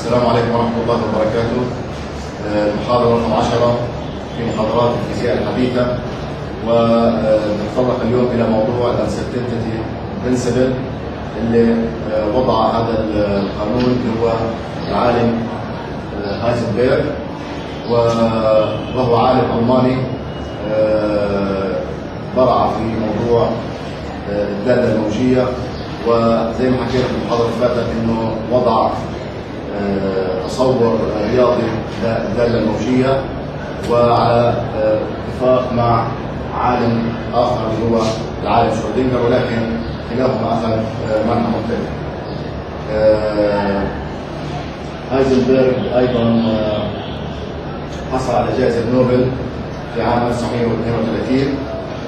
السلام عليكم ورحمة الله وبركاته. المحاضرة رقم 10 في محاضرات الفيزياء الحديثة، ونتطرق اليوم إلى موضوع الانسرتينتي برنسبل اللي وضع هذا القانون اللي هو العالم هايزنبرغ، وهو عالم ألماني برع في موضوع الدالة الموجية، وزي ما حكينا في المحاضرة اللي فاتت انه وضع تصور رياضي للدالة الموجية، وعلى اتفاق مع عالم آخر اللي هو العالم شرودنجر، ولكن كلاهما أخذ منحى مختلف. هايزنبرغ أيضا حصل على جائزة نوبل في عام 1932،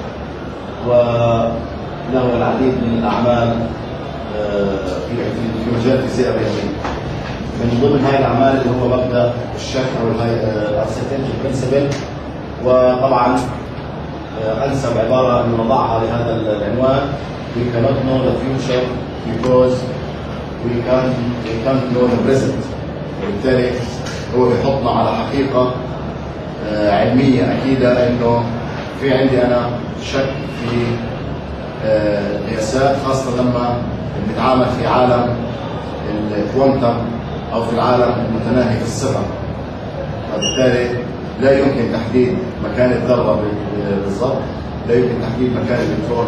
وله العديد من الأعمال في مجال الفيزياء الرياضية. من ضمن هذه الأعمال اللي هو مبدأ الشك أو الانسرتينتي برنسبل، وطبعا أنسب عبارة أن نضعها لهذا العنوان: We cannot know the future because we can't know the present. وبالتالي هو بيحطنا على حقيقة علمية أكيدة إنه في عندي أنا شك في القياسات، خاصة لما بنتعامل في عالم الكوانتم أو في العالم المتناهي في الصغر. وبالتالي لا يمكن تحديد مكان الذرة بالضبط، لا يمكن تحديد مكان الإلكترون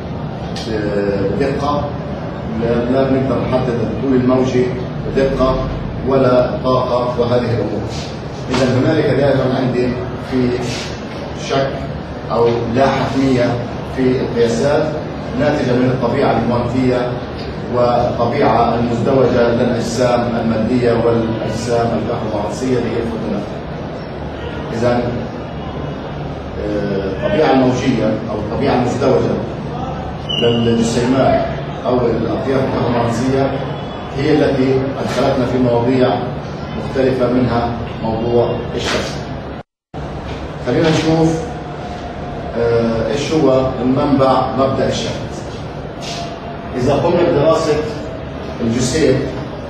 بدقة، لا نقدر نحدد الطول الموجي بدقة ولا طاقة وهذه الأمور. إذا هنالك دائما عندي في شك أو لا حتمية في القياسات ناتجة من الطبيعة الكوانتية والطبيعة المزدوجة للأجسام المادية والأجسام الكهرومغناطيسية اللي هي الفوتونات. إذا الطبيعة الموجية أو الطبيعة المزدوجة للجسيمات أو الأطياف الكهرومغناطيسية هي التي أدخلتنا في مواضيع مختلفة، منها موضوع الشك. خلينا نشوف ايش هو المنبع مبدأ الشك. إذا قمنا بدراسة الجسيم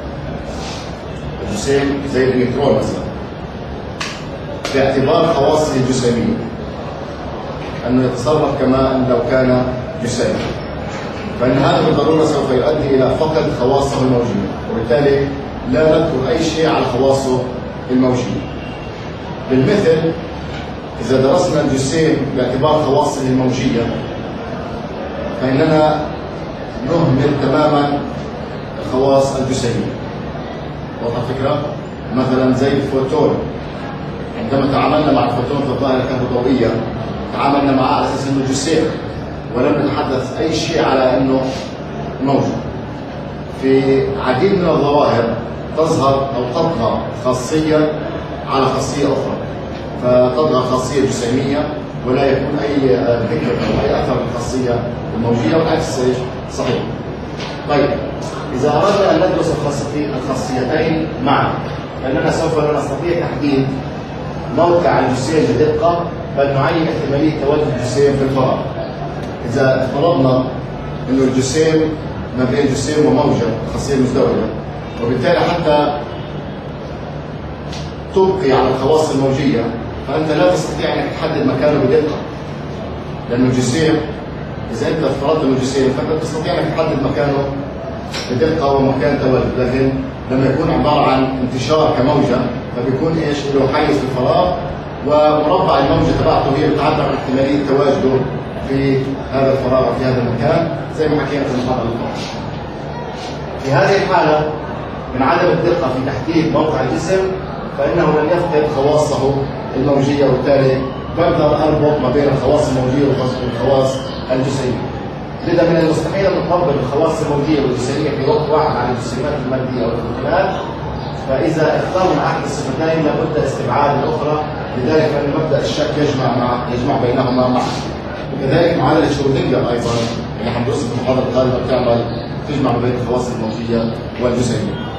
زي الإلكترون مثلا، باعتبار خواصه الجسيمية أنه يتصرف كما لو كان جسيما، فإن هذا بالضرورة سوف يؤدي إلى فقد خواصه الموجية، وبالتالي لا نذكر أي شيء على خواصه الموجية. بالمثل إذا درسنا الجسيم باعتبار خواصه الموجية فإننا نهمل تماما الخواص الجسيمية. واضحة الفكرة؟ مثلا زي الفوتون، عندما تعاملنا مع الفوتون في الظاهرة الكهروضوئية تعاملنا معه على أساس أنه جسيم، ولم نتحدث أي شيء على أنه موجود. في عديد من الظواهر تظهر أو تطغى خاصية على خاصية أخرى، فتظهر خاصية جسيمية ولا يكون أي ذكر أو أي أثر للخاصية الموجية، والعكس صحيح. طيب، إذا أردنا أن ندرس الخاصيتين معا فإننا سوف لا نستطيع تحديد موقع الجسيم بدقة، بل نعين احتمالية تواجد الجسيم في الفراغ. إذا افترضنا أن الجسيم ما بين جسيم وموجة خاصية مزدوجة، وبالتالي حتى تبقي على الخواص الموجية فأنت لا تستطيع أن تحدد مكانه بدقة، لأن الجسيم إذا أنت افترضت أنه جسيم فأنت تستطيع أن تحدد مكانه بدقة ومكان تواجد، لكن لما يكون عبارة عن انتشار كموجة فبيكون إيش له حيز في الفراغ، ومربع الموجة تبعته هي بتعبر عن احتمالية تواجده في هذا الفراغ أو في هذا المكان، زي ما حكينا في المحاضرة الماضية. في هذه الحالة من عدم الدقة في تحديد موقع الجسم فإنه لن يفقد خواصه الموجية، وبالتالي بقدر أربط ما بين الخواص الموجية والخواص الجسيمية. لذا من المستحيل أن نطبق الخواص الموجية والجسيمية في وقت واحد على الجسيمات المادية أو الفوتونات، فإذا اخترنا أحد الصفتين لابد استبعاد الأخرى، لذلك فإن مبدأ الشك يجمع بينهما معا. وكذلك معادلة شرودنجر أيضا اللي حندرسها في المحاضرة القادمة تجمع بين الخواص الموجية والجسيمية.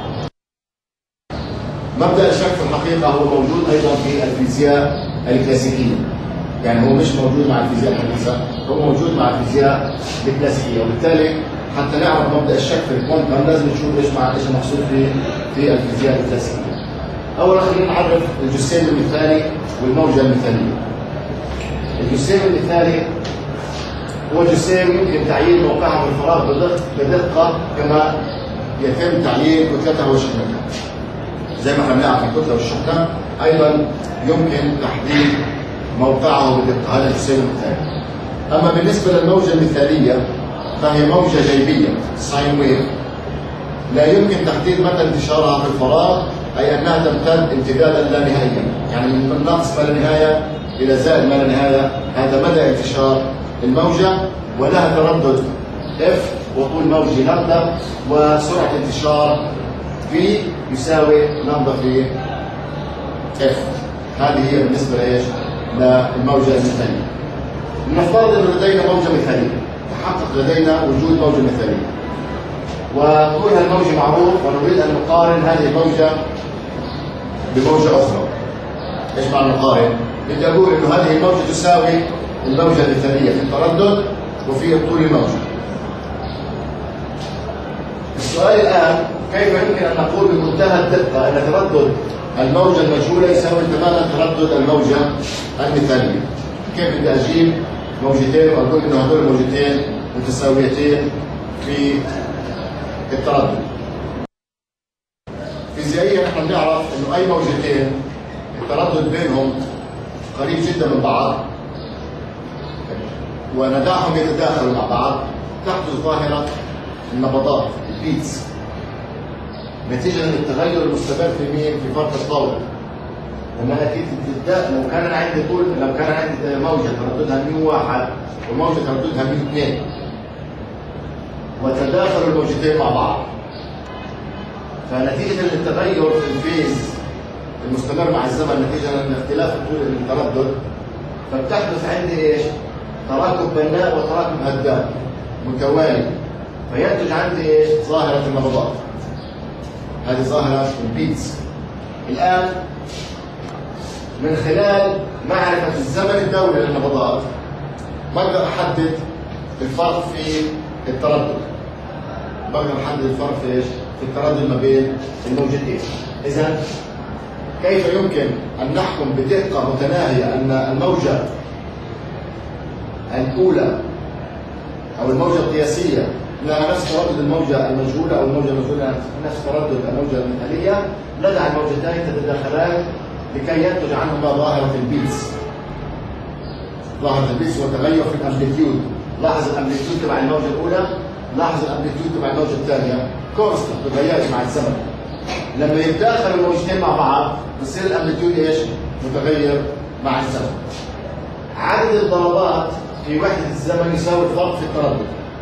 مبدأ الشك في الحقيقة هو موجود أيضا في الفيزياء الكلاسيكية، يعني هو مش موجود مع الفيزياء الحديثة، هو موجود مع الفيزياء الكلاسيكية، وبالتالي حتى نعرف مبدا الشك في الكوانتم لازم نشوف ايش المقصود في الفيزياء الكلاسيكيه. اولا خلينا نعرف الجسيم المثالي والموجه المثاليه. الجسيم المثالي هو جسيم يمكن تعيين موقعه في الفراغ بدقه كما يتم تعيين كتلته وشحنتها. زي ما احنا بنعرف الكتله والشحنه ايضا يمكن تحديد موقعه بدقه، هذا الجسيم المثالي. اما بالنسبه للموجه المثاليه فهي موجه جيبيه ساين ويف لا يمكن تحديد مدى انتشارها في الفراغ، اي انها تمتد امتدادا لا نهائيا، يعني من ناقص ما لا نهايه الى زائد ما لا نهايه، هذا مدى انتشار الموجه، ولها تردد اف وطول موجي لامدا وسرعه انتشار في يساوي لامدا في اف. هذه هي بالنسبه لايش؟ للموجه المثاليه. نفترض ان لدينا موجه مثاليه، تحقق لدينا وجود موجه مثاليه وطولها الموجي معروف، ونريد ان نقارن هذه الموجه بموجه اخرى. ايش معنى نقارن؟ بدي اقول انه هذه الموجه تساوي الموجه المثاليه في التردد وفي الطول الموجي. السؤال الان كيف يمكن ان نقول بمنتهى الدقه ان تردد الموجه المجهوله يساوي تماما تردد الموجه المثاليه؟ كيف بدي اجيب موجتين واقول انه هذول الموجتين متساويتين في التردد؟ فيزيائيا نحن بنعرف انه اي موجتين التردد بينهم قريب جدا من بعض ونداهم يتداخلوا مع بعض، تحدث ظاهره النبضات البيتس نتيجه للتغير المستمر في مين؟ في فرط الطول. لما نتيجه لو كان عندي موجه ترددها μ1 وموجه ترددها μ2 وتداخل الموجتين مع بعض، فنتيجه للتغير في الفيز المستمر مع الزمن نتيجه لاختلاف طول التردد، فبتحدث عندي ايش؟ تراكم بناء وتراكم هدام متوالي، فينتج عندي ايش؟ ظاهره النبضات. هذه ظاهره البيتس. الان من خلال معرفه الزمن الدوري للنبضات بقدر احدد الفرق في التردد. بقدر احدد الفرق في ايش؟ في التردد ما بين الموجتين. اذا كيف يمكن ان نحكم بدقه متناهيه ان الموجه الاولى او الموجه القياسيه لها نفس تردد الموجه المجهوله او الموجه المجهوله نفس تردد الموجه المثاليه، ندع الموجتين تتداخلان لكي ينتج عنهما ظاهره البيتس. ظاهره البيتس هو تغير في الامبليتيود. لاحظ الامبليتيود تبع الموجه الاولى، لاحظ الامبليتيود تبع الموجه الثانيه كونستنت متغيرش مع الزمن. لما يتداخل الموجتين مع بعض بصير الامبليتيود ايش؟ متغير مع الزمن. عدد الضربات في وحده الزمن يساوي الفرق في التردد.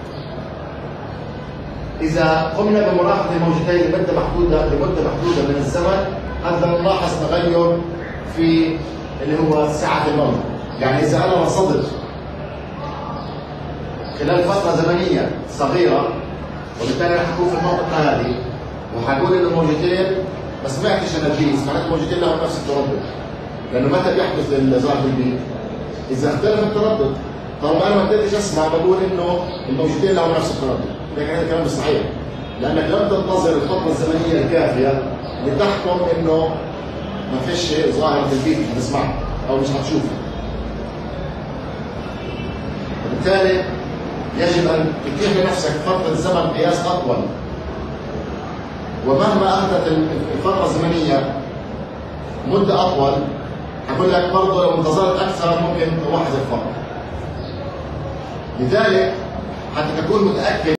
إذا قمنا بملاحظة الموجتين لمدة محدودة من الزمن قد نلاحظ تغير في اللي هو سعة الموجة. يعني إذا أنا رصدت خلال فترة زمنية صغيرة وبالتالي رح أكون في المنطقة هذه وحقول إن الموجتين ما سمعتش أنا البيس، معناته الموجتين لهم نفس التردد. لأنه متى بيحدث ظاهرة البيس؟ إذا اختلف التردد. طالما أنا ما قدرتش أسمع بقول إنه الموجتين لهم نفس التردد. لكن هذا الكلام مش صحيح، لانك لم تنتظر الفتره الزمنيه الكافيه لتحكم انه ما فيش ظاهره البيت هتسمعها او مش هتشوفها. وبالتالي يجب ان تتيح لنفسك فتره زمن قياس اطول، ومهما اخذت الفتره الزمنيه مده اطول اقول لك برضه لو انتظرت اكثر ممكن تلاحظ الفرق. لذلك حتى تكون متاكد